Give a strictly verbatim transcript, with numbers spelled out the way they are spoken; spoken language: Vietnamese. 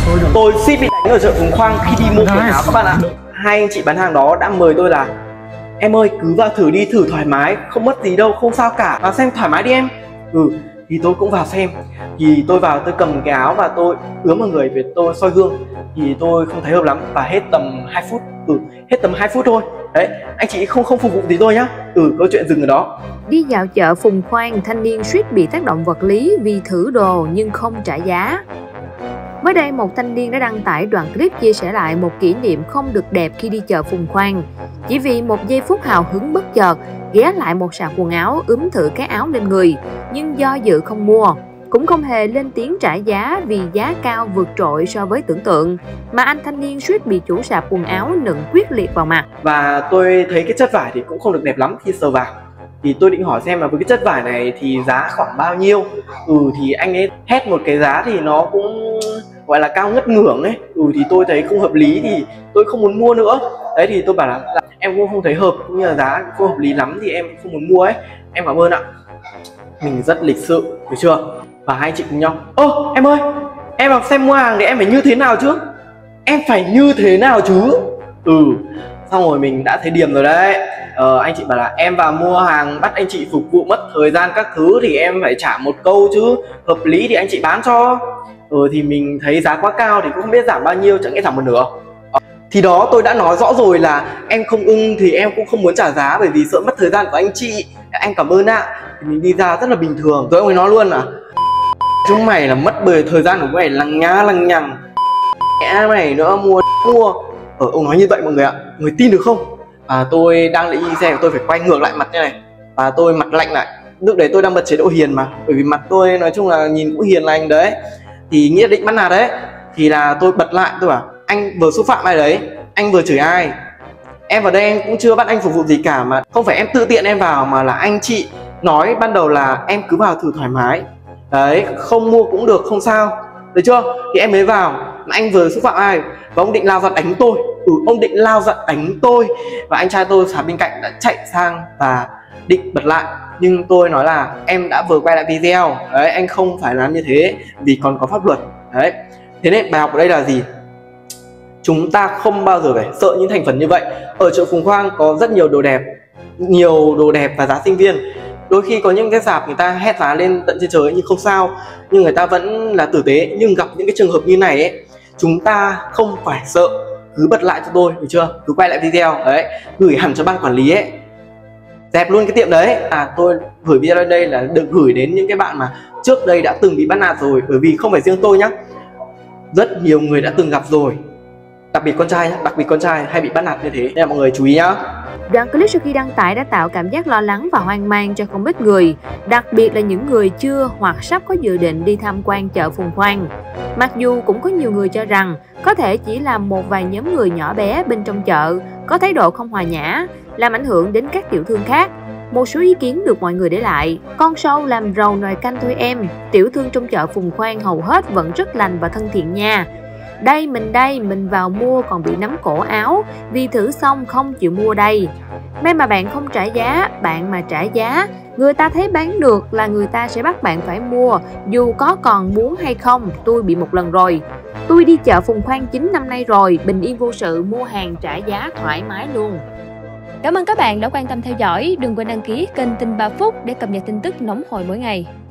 Tôi suýt bị đánh ở chợ Phùng Khoang khi đi mua quần áo các bạn ạ. Hai anh chị bán hàng đó đã mời tôi là em ơi cứ vào thử đi, thử thoải mái, không mất gì đâu, không sao cả, vào xem thoải mái đi em. Ừ, thì tôi cũng vào xem. Thì tôi vào, tôi cầm cái áo và tôi ướm vào người về tôi soi gương. Thì tôi không thấy hợp lắm và hết tầm hai phút. Ừ, hết tầm hai phút thôi. Đấy, anh chị không không phục vụ gì tôi nhá. Ừ, câu chuyện dừng ở đó. Đi dạo chợ Phùng Khoang, thanh niên suýt bị tác động vật lý vì thử đồ nhưng không trả giá. Mới đây, một thanh niên đã đăng tải đoạn clip chia sẻ lại một kỷ niệm không được đẹp khi đi chợ Phùng Khoang. Chỉ vì một giây phút hào hứng bất chợt, ghé lại một sạp quần áo ướm thử cái áo lên người, nhưng do dự không mua. Cũng không hề lên tiếng trả giá vì giá cao vượt trội so với tưởng tượng, mà anh thanh niên suýt bị chủ sạp quần áo nựng quyết liệt vào mặt. Và tôi thấy cái chất vải thì cũng không được đẹp lắm khi sờ vào. Thì tôi định hỏi xem là với cái chất vải này thì giá khoảng bao nhiêu. Ừ, thì anh ấy hét một cái giá thì nó cũng gọi là cao ngất ngưởng ấy. Ừ, thì tôi thấy không hợp lý thì tôi không muốn mua nữa. Đấy, thì tôi bảo là em cũng không thấy hợp, cũng như là giá không hợp lý lắm thì em không muốn mua ấy. Em cảm ơn ạ. Mình rất lịch sự, được chưa? Và hai chị cùng nhau: ơ em ơi, em vào xem mua hàng thì em phải như thế nào chứ? Em phải như thế nào chứ? Ừ, xong rồi mình đã thấy điểm rồi đấy. Ờ, anh chị bảo là em vào mua hàng bắt anh chị phục vụ mất thời gian các thứ thì em phải trả một câu chứ, hợp lý thì anh chị bán cho. Ừ, thì mình thấy giá quá cao thì cũng không biết giảm bao nhiêu, chẳng lẽ giảm một nửa. Ờ, thì đó, tôi đã nói rõ rồi là em không ưng thì em cũng không muốn trả giá bởi vì sợ mất thời gian của anh chị. Anh cảm ơn ạ. Thì mình đi ra rất là bình thường. Tôi ông ấy nói luôn là chúng mày là mất bời thời gian của mày, lằng nhá lằng nhằng mẹ mày nữa, mua mua. Ờ, ông nói như vậy mọi người ạ, người tin được không? Và tôi đang định đi xe, tôi phải quay ngược lại mặt như này và tôi mặt lạnh lại. Lúc đấy tôi đang bật chế độ hiền mà, bởi vì mặt tôi nói chung là nhìn cũng hiền lành đấy, thì nghĩa định bắt nạt đấy. Thì là tôi bật lại, tôi bảo anh vừa xúc phạm ai đấy, anh vừa chửi ai? Em vào đây em cũng chưa bắt anh phục vụ gì cả, mà không phải em tự tiện em vào mà là anh chị nói ban đầu là em cứ vào thử thoải mái đấy, không mua cũng được, không sao, được chưa? Thì em mới vào, mà anh vừa xúc phạm ai và ông định lao ra đánh tôi. Ừ, ông định lao ra đánh tôi và anh trai tôi sát bên cạnh đã chạy sang và định bật lại, nhưng tôi nói là em đã vừa quay lại video đấy, anh không phải làm như thế vì còn có pháp luật đấy. Thế nên bài học ở đây là gì? Chúng ta không bao giờ phải sợ những thành phần như vậy. Ở chợ Phùng Khoang có rất nhiều đồ đẹp, nhiều đồ đẹp và giá sinh viên. Đôi khi có những cái sạp người ta hét giá lên tận trên trời nhưng không sao, nhưng người ta vẫn là tử tế. Nhưng gặp những cái trường hợp như này ấy, chúng ta không phải sợ, cứ bật lại cho tôi, được chưa? Cứ quay lại video đấy, gửi hẳn cho ban quản lý ấy, dẹp luôn cái tiệm đấy. À, tôi gửi video lên đây là được gửi đến những cái bạn mà trước đây đã từng bị bắt nạt rồi, bởi vì không phải riêng tôi nhá, rất nhiều người đã từng gặp rồi, đặc biệt con trai, đặc biệt con trai hay bị bắt nạt như thế, nên là mọi người chú ý nhá. Đoạn clip sau khi đăng tải đã tạo cảm giác lo lắng và hoang mang cho không ít người, đặc biệt là những người chưa hoặc sắp có dự định đi tham quan chợ Phùng Khoang. Mặc dù cũng có nhiều người cho rằng có thể chỉ là một vài nhóm người nhỏ bé bên trong chợ có thái độ không hòa nhã, làm ảnh hưởng đến các tiểu thương khác. Một số ý kiến được mọi người để lại: con sâu làm rầu nồi canh thôi em, tiểu thương trong chợ Phùng Khoang hầu hết vẫn rất lành và thân thiện nha. Đây mình đây, mình vào mua còn bị nắm cổ áo vì thử xong không chịu mua đây. May mà bạn không trả giá, bạn mà trả giá, người ta thấy bán được là người ta sẽ bắt bạn phải mua, dù có còn muốn hay không. Tôi bị một lần rồi. Tôi đi chợ Phùng Khoang chín năm nay rồi, bình yên vô sự, mua hàng trả giá thoải mái luôn. Cảm ơn các bạn đã quan tâm theo dõi. Đừng quên đăng ký kênh Tin ba Phút để cập nhật tin tức nóng hổi mỗi ngày.